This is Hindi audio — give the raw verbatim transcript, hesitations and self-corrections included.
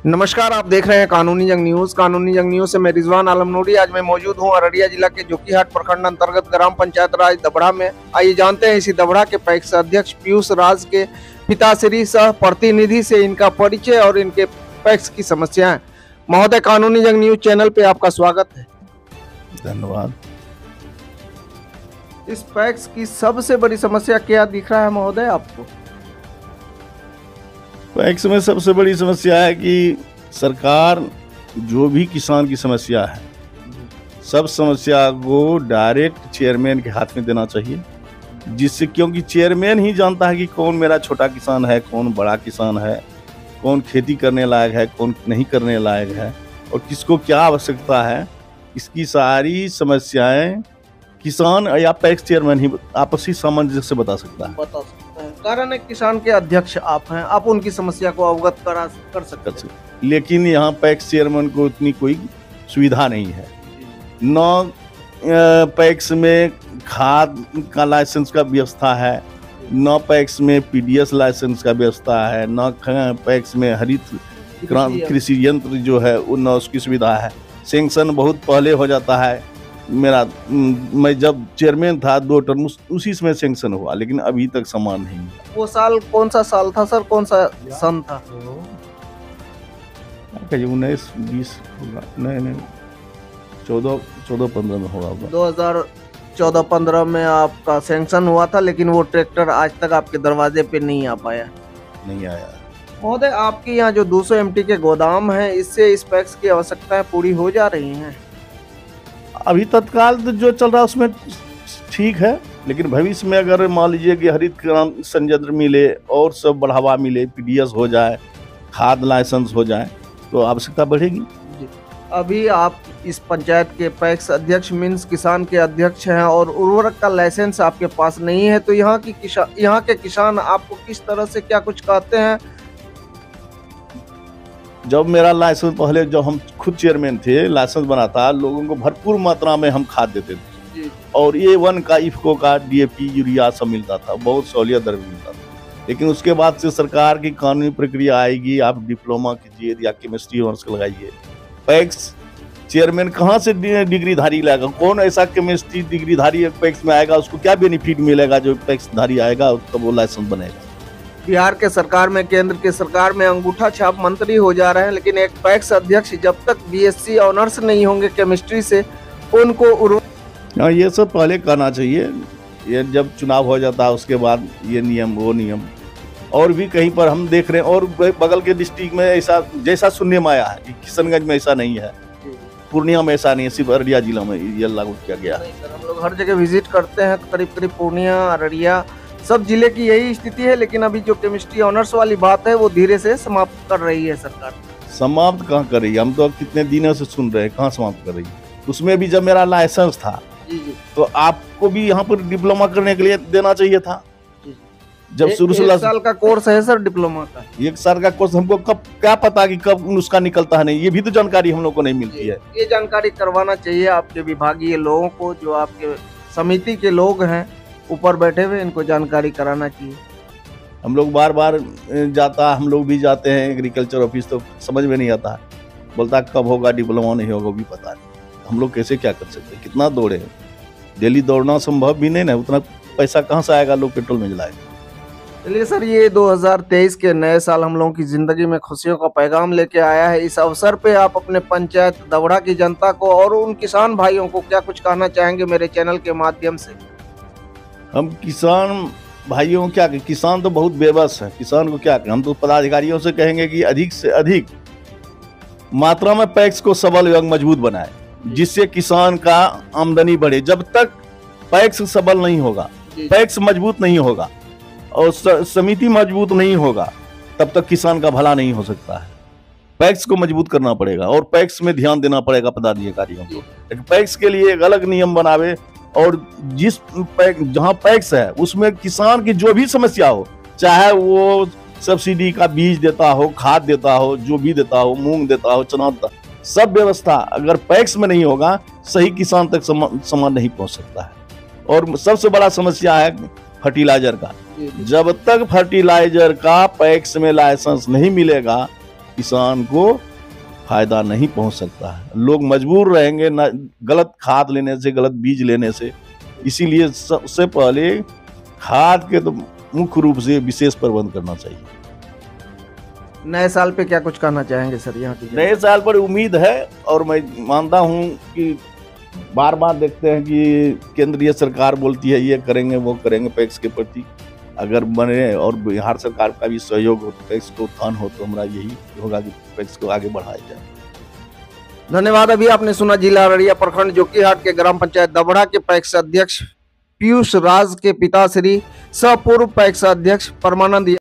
नमस्कार, आप देख रहे हैं कानूनी जंग न्यूज। कानूनी जंग न्यूज से मैं रिजवान आलम नूरी। आज मैं मौजूद हूं अररिया जिला के जोकीहाट प्रखंड अंतर्गत ग्राम पंचायत राज दबड़ा में। आइए जानते हैं इसी दबड़ा के पैक्स अध्यक्ष पीयूष राज के पिताश्री सह प्रतिनिधि से इनका परिचय और इनके पैक्स की समस्याएं। महोदय, कानूनी जंग न्यूज चैनल पे आपका स्वागत है। धन्यवाद। इस पैक्स की सबसे बड़ी समस्या क्या दिख रहा है महोदय आपको? पैक्स में सबसे बड़ी समस्या है कि सरकार जो भी किसान की समस्या है, सब समस्या को डायरेक्ट चेयरमैन के हाथ में देना चाहिए, जिससे क्योंकि चेयरमैन ही जानता है कि कौन मेरा छोटा किसान है, कौन बड़ा किसान है, कौन खेती करने लायक है, कौन नहीं करने लायक है और किसको क्या आवश्यकता है। इसकी सारी समस्याएं किसान या पैक्स चेयरमैन ही आपसी सामंजस्य से बता सकता है बता सकते हैं। कारण है किसान के अध्यक्ष आप हैं, आप उनकी समस्या को अवगत करा कर सकते हैं। लेकिन यहाँ पैक्स चेयरमैन को इतनी कोई सुविधा नहीं है। न पैक्स में खाद का लाइसेंस का व्यवस्था है, न पैक्स में पीडीएस लाइसेंस का व्यवस्था है, न पैक्स में हरित कृषि यंत्र जो है न उसकी सुविधा है। सैंक्शन बहुत पहले हो जाता है। मेरा मैं जब चेयरमैन था दो टर्म उसी समय सैंक्शन हुआ, लेकिन अभी तक समान नहीं हुआ। वो साल कौन सा साल था सर, कौन सा सन था? उन्नीस बीस होगा, नहीं नहीं चौदह चौदह पंद्रह में होगा। दो हजार चौदह पंद्रह में आपका सैंक्शन हुआ था, लेकिन वो ट्रैक्टर आज तक आपके दरवाजे पे नहीं आ पाया। नहीं आया। महोदय, आपके यहाँ जो दो सौ एमटी के गोदाम है, इससे इस पैक्स की आवश्यकताएं पूरी हो जा रही हैं? अभी तत्काल जो चल रहा है उसमें ठीक है, लेकिन भविष्य में अगर मान लीजिए कि हरित क्राम संयंत्र मिले और सब बढ़ावा मिले, पीडीएस हो जाए, खाद लाइसेंस हो जाए, तो आवश्यकता बढ़ेगी। अभी आप इस पंचायत के पैक्स अध्यक्ष मीन्स किसान के अध्यक्ष हैं और उर्वरक का लाइसेंस आपके पास नहीं है, तो यहाँ की किसान यहाँ के किसान आपको किस तरह से क्या कुछ कहते हैं? जब मेरा लाइसेंस पहले जब हम खुद चेयरमैन थे, लाइसेंस बना था, लोगों को भरपूर मात्रा में हम खाद देते थे और ए वन का, इफ्को का, डीएपी, यूरिया सब मिलता था, बहुत सहूलियत दर में मिलता था। लेकिन उसके बाद से सरकार की कानूनी प्रक्रिया आएगी, आप डिप्लोमा कीजिए या केमिस्ट्री ऑनर्स लगाइए। पैक्स चेयरमैन कहाँ से डिग्रीधारी लाएगा? कौन ऐसा केमिस्ट्री डिग्रीधारी पैक्स में आएगा? उसको क्या बेनिफिट मिलेगा? जो पैक्सधारी आएगा उसका वो लाइसेंस बनेगा। बिहार के सरकार में, केंद्र के सरकार में अंगूठा छाप मंत्री हो जा रहे हैं, लेकिन एक पैक्स अध्यक्ष जब तक बीएससी ऑनर्स नहीं होंगे केमिस्ट्री से, उनको हाँ, ये सब पहले करना चाहिए। ये जब चुनाव हो जाता है उसके बाद ये नियम वो नियम। और भी कहीं पर हम देख रहे हैं और बगल के डिस्ट्रिक्ट में ऐसा जैसा सुनने में आया है कि किशनगंज में ऐसा नहीं है, पूर्णिया में ऐसा नहीं है, सिर्फ अररिया जिला में ये लागू किया गया है। हम लोग हर जगह विजिट करते हैं, करीब करीब पूर्णिया, अररिया सब जिले की यही स्थिति है, लेकिन अभी जो केमिस्ट्री ऑनर्स वाली बात है वो धीरे से समाप्त कर रही है सरकार। समाप्त कहाँ कर रही है? हम तो कितने दिनों से सुन रहे हैं, कहाँ समाप्त कर रही है? उसमें भी जब मेरा लाइसेंस था जी जी। तो आपको भी यहाँ पर डिप्लोमा करने के लिए देना चाहिए था। जब शुरू से एक साल का कोर्स है सर डिप्लोमा का, एक साल का कोर्स, हमको कब क्या पता कि कब उसका निकलता है नहीं, ये भी तो जानकारी हम लोग को नहीं मिलती है। ये जानकारी करवाना चाहिए आपके विभागीय लोगों को, जो आपके समिति के लोग हैं ऊपर बैठे हुए, इनको जानकारी कराना चाहिए। हम लोग बार बार जाता, हम लोग भी जाते हैं एग्रीकल्चर ऑफिस, तो समझ में नहीं आता है, बोलता कब होगा डिप्लोमा, नहीं होगा भी पता नहीं। हम लोग कैसे क्या कर सकते हैं? कितना दौड़े? डेली दौड़ना संभव भी नहीं ना, उतना पैसा कहाँ से आएगा? लोग पेट्रोल में जलाएगा। चलिए सर, ये दो हज़ार तेईस के नए साल हम लोगों की जिंदगी में खुशियों का पैगाम लेके आया है। इस अवसर पे आप अपने पंचायत दबड़ा की जनता को और उन किसान भाइयों को क्या कुछ कहना चाहेंगे मेरे चैनल के माध्यम से? हम किसान भाइयों क्या कहें, किसान तो बहुत बेबस है, किसान को क्या कहें? हम तो पदाधिकारियों से कहेंगे कि अधिक से अधिक मात्रा में पैक्स को सबल एवं मजबूत बनाए, जिससे किसान का आमदनी बढ़े। जब तक पैक्स सबल नहीं होगा, पैक्स मजबूत नहीं होगा और समिति मजबूत नहीं होगा, तब तक किसान का भला नहीं हो सकता है। पैक्स को मजबूत करना पड़ेगा और पैक्स में ध्यान देना पड़ेगा पदाधिकारियों को। पैक्स के लिए एक अलग नियम बनावे और जिस पैक जहां पैक्स है उसमें किसान की जो भी समस्या हो, चाहे वो सब्सिडी का बीज देता हो, खाद देता हो, जो भी देता हो, मूंग देता हो, चना देता, सब व्यवस्था अगर पैक्स में नहीं होगा, सही किसान तक सामान नहीं पहुंच सकता है। और सबसे बड़ा समस्या है फर्टिलाइजर का। जब तक फर्टिलाइजर का पैक्स में लाइसेंस नहीं मिलेगा, किसान को फायदा नहीं पहुंच सकता है। लोग मजबूर रहेंगे ना गलत खाद लेने से, गलत बीज लेने से। इसीलिए सबसे पहले खाद के तो मुख्य रूप से विशेष प्रबंध करना चाहिए। नए साल पे क्या कुछ कहना चाहेंगे सर यहाँ की? नए साल पर उम्मीद है और मैं मानता हूं कि बार बार देखते हैं कि केंद्रीय सरकार बोलती है ये करेंगे वो करेंगे पैक्स के प्रति, अगर बने और बिहार सरकार का भी सहयोग हो, पैक्स को उत्थान हो, तो हमारा यही होगा कि पैक्स को आगे बढ़ाया जाए। धन्यवाद। अभी आपने सुना जिला अररिया प्रखंड जोकीहाट के ग्राम पंचायत दबड़ा के पैक्स अध्यक्ष पीयूष राज के पिता श्री सह पूर्व पैक्स अध्यक्ष परमानंद